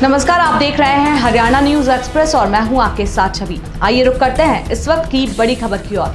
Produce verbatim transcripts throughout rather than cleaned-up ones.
नमस्कार, आप देख रहे हैं हरियाणा न्यूज एक्सप्रेस और मैं हूं आपके साथ छवि। आइए रुक करते हैं इस वक्त की बड़ी खबर की ओर।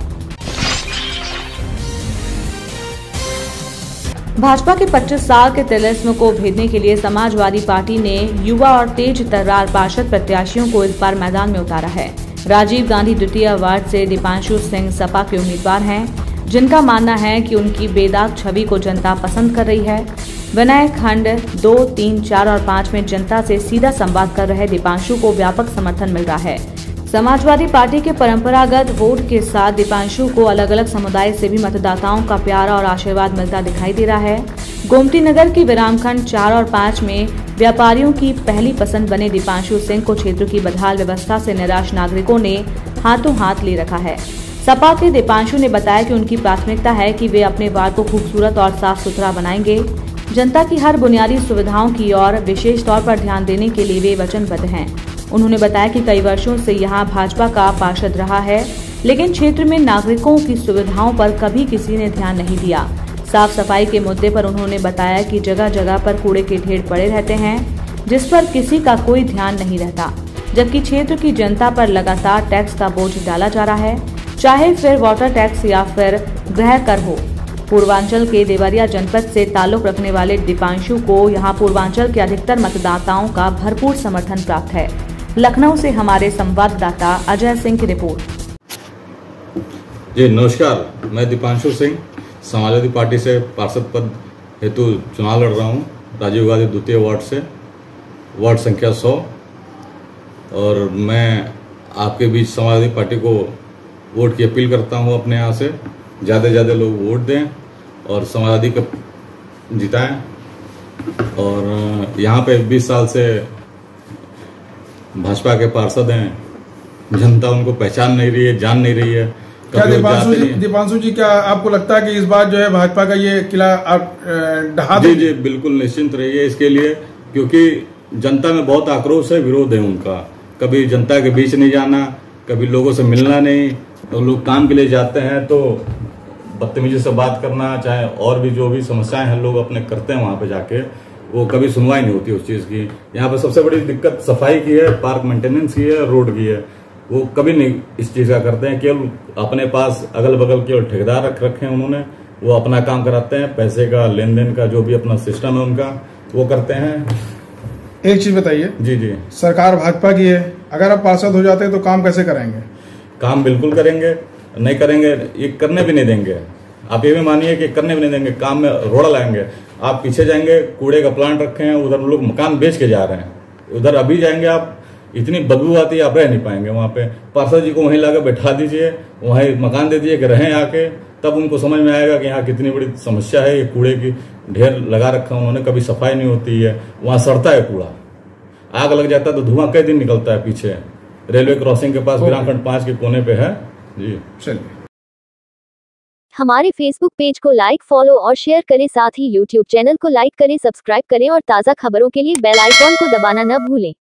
भाजपा के पच्चीस साल के तिलिस्म को भेदने के लिए समाजवादी पार्टी ने युवा और तेज तर्रार पार्षद प्रत्याशियों को इस बार मैदान में उतारा है। राजीव गांधी द्वितीय वार्ड से दीपांशु सिंह सपा के उम्मीदवार हैं, जिनका मानना है कि उनकी बेदाग छवि को जनता पसंद कर रही है। विनय खंड दो, तीन, चार और पाँच में जनता से सीधा संवाद कर रहे दीपांशु को व्यापक समर्थन मिल रहा है। समाजवादी पार्टी के परंपरागत वोट के साथ दीपांशु को अलग अलग समुदाय से भी मतदाताओं का प्यार और आशीर्वाद मिलता दिखाई दे रहा है। गोमती नगर की विरामखंड चार और पाँच में व्यापारियों की पहली पसंद बने दीपांशु सिंह को क्षेत्र की बदहाल व्यवस्था से निराश नागरिकों ने हाथों हाथ ले रखा है। सपा के दीपांशु ने बताया कि उनकी प्राथमिकता है कि वे अपने वार्ड को खूबसूरत और साफ सुथरा बनाएंगे। जनता की हर बुनियादी सुविधाओं की और विशेष तौर पर ध्यान देने के लिए वे वचनबद्ध हैं। उन्होंने बताया कि कई वर्षों से यहां भाजपा का पार्षद रहा है, लेकिन क्षेत्र में नागरिकों की सुविधाओं पर कभी किसी ने ध्यान नहीं दिया। साफ सफाई के मुद्दे पर उन्होंने बताया कि जगह जगह पर कूड़े के ढेर पड़े रहते हैं, जिस पर किसी का कोई ध्यान नहीं रहता, जबकि क्षेत्र की जनता पर लगातार टैक्स का बोझ डाला जा रहा है, चाहे फिर वाटर टैक्स या फिर गृह कर हो। पूर्वांचल के देवरिया जनपद से ताल्लुक रखने वाले दीपांशु को यहां पूर्वांचल के अधिकतर मतदाताओं का भरपूर समर्थन प्राप्त है। लखनऊ से हमारे संवाददाता अजय सिंह की रिपोर्ट। जी नमस्कार, मैं दीपांशु सिंह समाजवादी पार्टी से पार्षद पद हेतु चुनाव लड़ रहा हूं, राजीव गांधी द्वितीय वार्ड से, वार्ड संख्या सौ। और मैं आपके बीच समाजवादी पार्टी को वोट की अपील करता हूं, अपने यहाँ से ज़्यादा से ज़्यादा लोग वोट दें और समाजवादी को जिताएं। और यहाँ पे बीस साल से भाजपा के पार्षद हैं, जनता उनको पहचान नहीं रही है, जान नहीं रही है। क्या दीपांशु जी, दीपांशु जी क्या आपको लगता है कि इस बार जो है भाजपा का ये किला आप ढहा जी जी बिल्कुल निश्चिंत रहिए इसके लिए, क्योंकि जनता में बहुत आक्रोश है, विरोध है उनका। कभी जनता के बीच नहीं जाना, कभी लोगों से मिलना नहीं, और लोग काम के लिए जाते हैं तो बदतमीजी से बात करना, चाहे और भी जो भी समस्याएं हैं लोग अपने करते हैं वहां पे जाके, वो कभी सुनवाई नहीं होती उस चीज की। यहाँ पे सबसे बड़ी दिक्कत सफाई की है, पार्क मेंटेनेंस की है, रोड की है। वो कभी नहीं इस चीज का करते हैं। केवल अपने पास अगल बगल केवल ठेकेदार रख रखे हैं उन्होंने, वो अपना काम कराते हैं, पैसे का लेन देन का जो भी अपना सिस्टम है उनका वो करते हैं। एक चीज बताइए। जी जी सरकार भाजपा की है, अगर आप पार्षद हो जाते हैं तो काम कैसे करेंगे? काम बिल्कुल करेंगे, नहीं करेंगे ये करने भी नहीं देंगे। आप ये भी मानिए कि करने भी नहीं देंगे, काम में रोड़ा लाएंगे। आप पीछे जाएंगे, कूड़े का प्लांट रखे हैं, उधर लोग मकान बेच के जा रहे हैं। उधर अभी जाएंगे आप, इतनी बदबू आती है, आप रह नहीं पाएंगे वहां पे। पार्षद जी को वहीं लाकर बैठा दीजिए, वहीं मकान दे दीजिए कि रहें आके, तब उनको समझ में आएगा कि यहाँ कितनी बड़ी समस्या है। ये कूड़े की ढेर लगा रखा है उन्होंने, कभी सफाई नहीं होती है, वहां सड़ता है कूड़ा, आग लग जाता है तो धुआं कई दिन निकलता है। पीछे रेलवे क्रॉसिंग के पास विरामखंड पांच के कोने पे है। जी चलिए, हमारे फेसबुक पेज को लाइक, फॉलो और शेयर करें, साथ ही यूट्यूब चैनल को लाइक करें, सब्सक्राइब करें और ताज़ा खबरों के लिए बेल आइकॉन को दबाना न भूलें।